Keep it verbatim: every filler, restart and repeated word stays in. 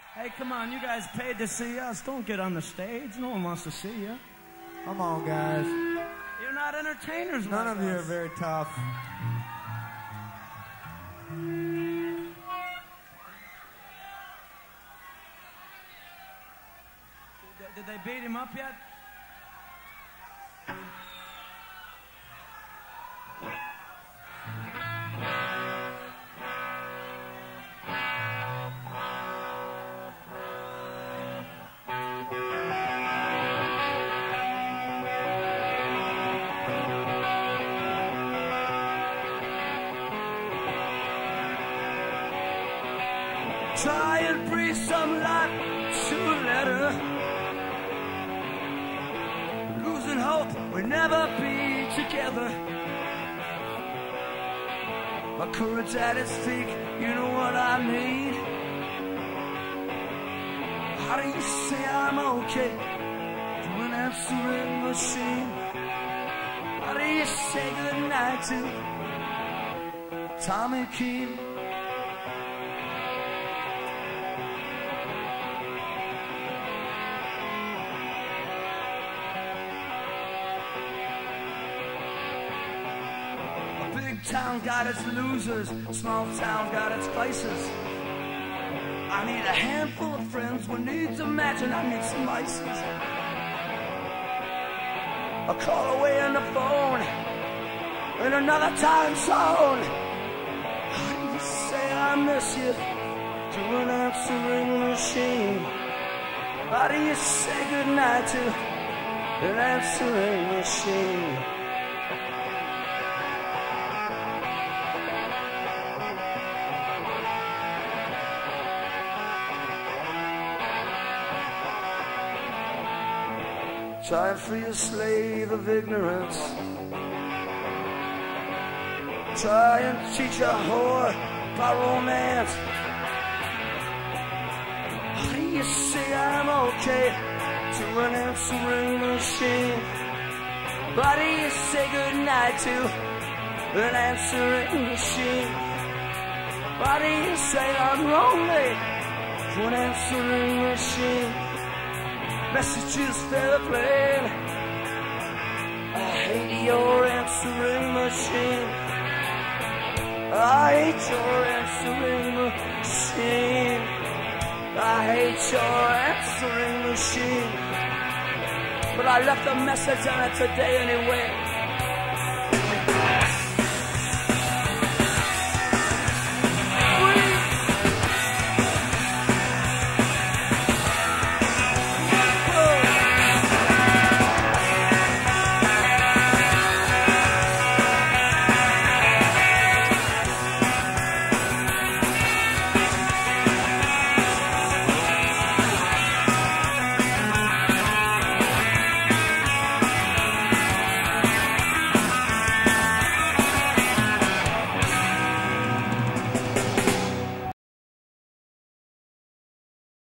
Hey, come on, you guys paid to see us. Don't get on the stage. No one wants to see you. Come on, guys. You're not entertainers. None like of you us. are very tough. Did, did they beat him up yet? Try and breathe some light to a letter. Losing hope we'll never be together. My courage at its peak, you know what I mean. How do you say I'm okay to an answering machine? How do you say goodnight to Tommy Keene? Big town got its losers, small town got its vices. I need a handful of friends when needs a match, and I need some vices. A call away on the phone in another time zone. How do you say I miss you to an answering machine? How do you say goodnight to an answering machine? Try and free a slave of ignorance. Try and teach a whore by romance. How do you say I'm okay to an answering machine? How do you say goodnight to an answering machine? How do you say I'm lonely to an answering machine? Messages very plain. I hate your answering machine. I hate your answering machine. I hate your answering machine. But I left a message on it today anyway.